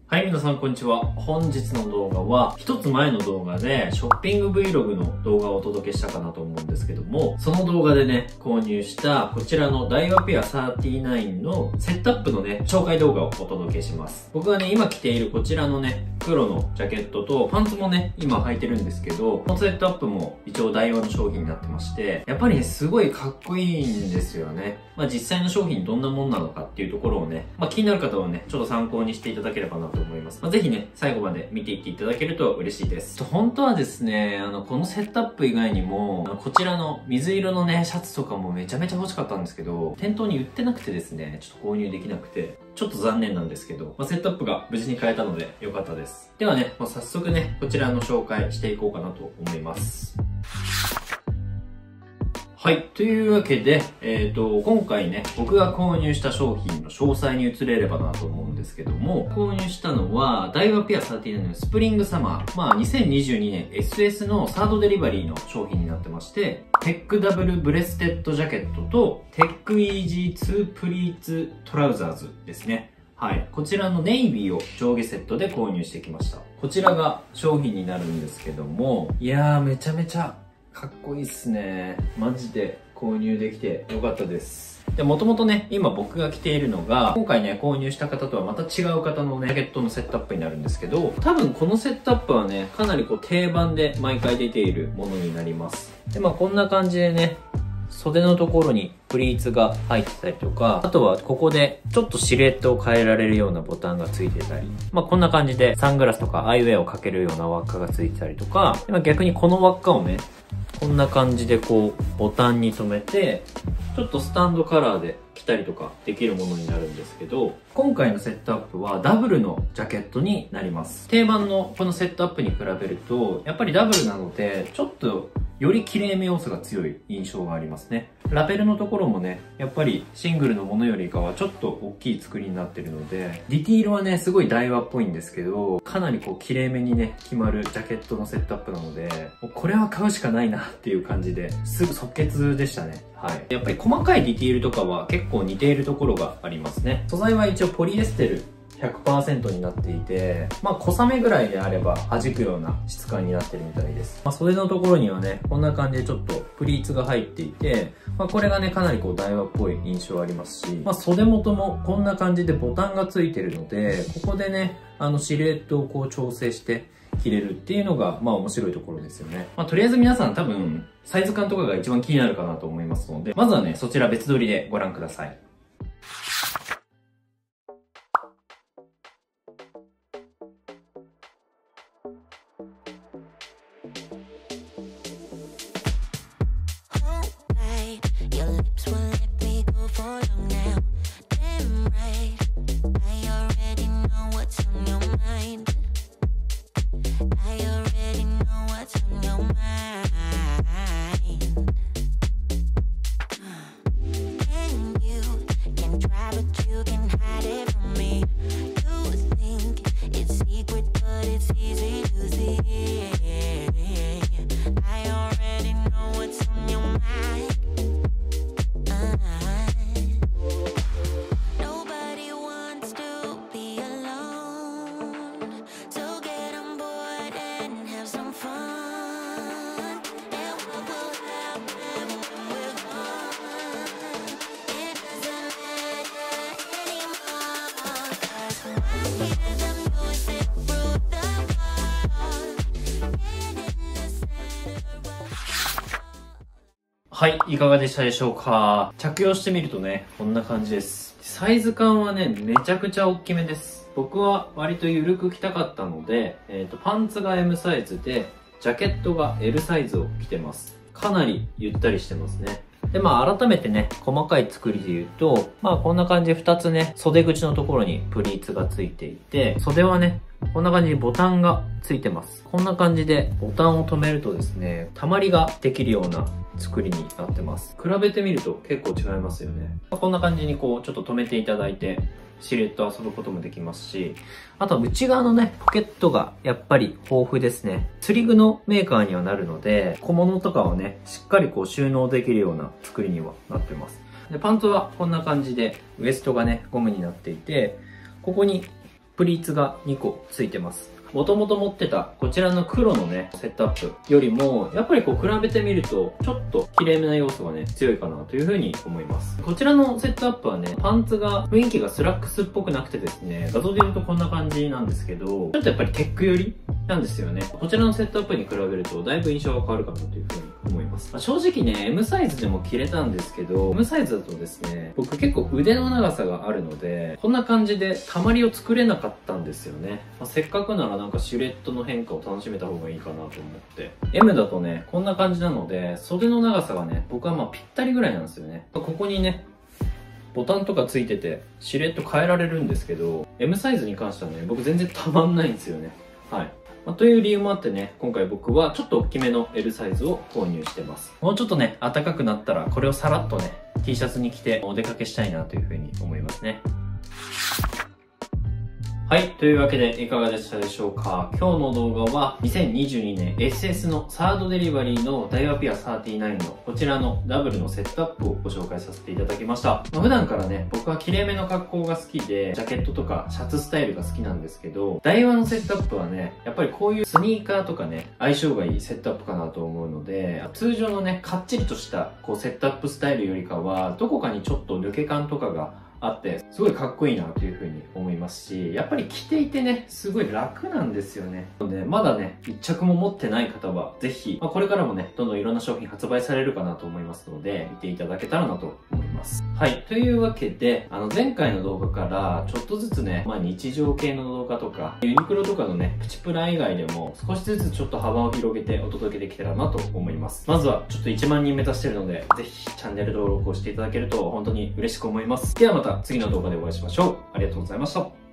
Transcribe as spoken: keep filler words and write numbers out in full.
はい、皆さんこんにちは。本日の動画は、一つ前の動画でショッピング Vlog の動画をお届けしたかなと思うんですけども、その動画でね、購入したこちらのダイワペアサーティナインのセットアップのね、紹介動画をお届けします。僕がね、今着ているこちらのね、黒のジャケットとパンツもね、今履いてるんですけど、このセットアップも一応ダイワの商品になってまして、やっぱりね、すごいかっこいいんですよね。まあ実際の商品どんなもんなのかっていうところをね、まあ気になる方はね、ちょっと参考にしていただければなと思います。まあぜひね、最後まで見ていっていただけると嬉しいです。本当はですね、あの、このセットアップ以外にも、こちらの水色のね、シャツとかもめちゃめちゃ欲しかったんですけど、店頭に売ってなくてですね、ちょっと購入できなくて、ちょっと残念なんですけど、まあ、セットアップが無事に買えたので良かったです。ではね、まあ、早速ね、こちらの紹介していこうかなと思います。はい。というわけで、えっと、今回ね、僕が購入した商品の詳細に移れればなと思うんですけども、購入したのは、ダイワペアサーティナインのスプリングサマー。まあ、にせんにじゅうにねん エスエス のサードデリバリーの商品になってまして、テックダブルブレステッドジャケットと、テックイージーツープリーツトラウザーズですね。はい。こちらのネイビーを上下セットで購入してきました。こちらが商品になるんですけども、いやー、めちゃめちゃかっこいいっすね。マジで購入できてよかったです。で、もともとね、今僕が着ているのが、今回ね、購入した方とはまた違う方のね、ジャケットのセットアップになるんですけど、多分このセットアップはね、かなりこう定番で毎回出ているものになります。で、まあこんな感じでね、袖のところにプリーツが入ってたりとか、あとはここでちょっとシルエットを変えられるようなボタンがついてたり、まあこんな感じでサングラスとかアイウェアをかけるような輪っかがついてたりとか、まあ、逆にこの輪っかをね、こんな感じでこうボタンに留めて、ちょっとスタンドカラーで着たりとかできるものになるんですけど、今回のセットアップはダブルのジャケットになります。定番のこのセットアップに比べると、やっぱりダブルなので、ちょっとより綺麗め要素が強い印象がありますね。ラベルのところもね、やっぱりシングルのものよりかはちょっと大きい作りになってるので、ディティールはね、すごいダイワっぽいんですけど、かなりこう綺麗めにね、決まるジャケットのセットアップなので、もうこれは買うしかないなっていう感じで、すぐ即決でしたね。はい。やっぱり細かいディティールとかは結構似ているところがありますね。素材は一応ポリエステルひゃくパーセント になっていて、まあ小雨ぐらいであれば弾くような質感になってるみたいです。まあ袖のところにはね、こんな感じでちょっとプリーツが入っていて、まあこれがね、かなりこうダイワっぽい印象ありますし、まあ袖元もこんな感じでボタンがついてるので、ここでね、あのシルエットをこう調整して着れるっていうのが、まあ面白いところですよね。まあとりあえず皆さん多分、サイズ感とかが一番気になるかなと思いますので、まずはね、そちら別撮りでご覧ください。はい、いかがでしたでしょうか。着用してみるとね、こんな感じです。サイズ感はね、めちゃくちゃ大きめです。僕は割と緩く着たかったので、えっと、パンツが エム サイズで、ジャケットが エル サイズを着てます。かなりゆったりしてますね。で、まあ改めてね、細かい作りで言うと、まあこんな感じでふたつね、袖口のところにプリーツがついていて、袖はね、こんな感じにボタンがついてます。こんな感じでボタンを止めるとですね、溜まりができるような作りになってます。比べてみると結構違いますよね。こんな感じにこうちょっと止めていただいて、シルエット遊ぶこともできますし、あとは内側のね、ポケットがやっぱり豊富ですね。釣り具のメーカーにはなるので、小物とかをね、しっかりこう収納できるような作りにはなってます。で、パンツはこんな感じで、ウエストがね、ゴムになっていて、ここにプリーツがにこついてます。もともと持ってたこちらの黒のね、セットアップよりも、やっぱりこう比べてみると、ちょっと綺麗めな要素がね、強いかなというふうに思います。こちらのセットアップはね、パンツが雰囲気がスラックスっぽくなくてですね、画像で言うとこんな感じなんですけど、ちょっとやっぱりテック寄りなんですよね。こちらのセットアップに比べると、だいぶ印象が変わるかなというふうに思います。まあ、正直ね、エム サイズでも着れたんですけど、エム サイズだとですね、僕結構腕の長さがあるので、こんな感じで溜まりを作れなかったんですよね。まあ、せっかくならなんかシルエットの変化を楽しめた方がいいかなと思って。エム だとね、こんな感じなので、袖の長さがね、僕はまあぴったりぐらいなんですよね。ここにね、ボタンとかついてて、シルエット変えられるんですけど、エム サイズに関してはね、僕全然たまんないんですよね。はい。まあ、という理由もあってね、今回僕はちょっと大きめの エル サイズを購入してます。もうちょっとね、暖かくなったら、これをさらっとね、T シャツに着てお出かけしたいなというふうに思いますね。はい。というわけで、いかがでしたでしょうか。今日の動画は、にせんにじゅうにねん エスエス のサードデリバリーのダイワピアサーティナインのこちらのダブルのセットアップをご紹介させていただきました。まあ、普段からね、僕は綺麗めの格好が好きで、ジャケットとかシャツスタイルが好きなんですけど、ダイワのセットアップはね、やっぱりこういうスニーカーとかね、相性がいいセットアップかなと思うので、通常のね、かっちりとしたこうセットアップスタイルよりかは、どこかにちょっと抜け感とかがあって、すごいかっこいいなというふうに思いますし、やっぱり着ていてね、すごい楽なんですよね。なので、まだね、一着も持ってない方は、ぜひ、まあ、これからもね、どんどんいろんな商品発売されるかなと思いますので、見ていただけたらなと思います。はい。というわけで、あの、前回の動画から、ちょっとずつね、まあ、日常系の動画とか、ユニクロとかのね、プチプラ以外でも、少しずつちょっと幅を広げてお届けできたらなと思います。まずは、ちょっといちまんにん目指してるので、ぜひ、チャンネル登録をしていただけると、本当に嬉しく思います。ではまた、次の動画でお会いしましょう。ありがとうございました。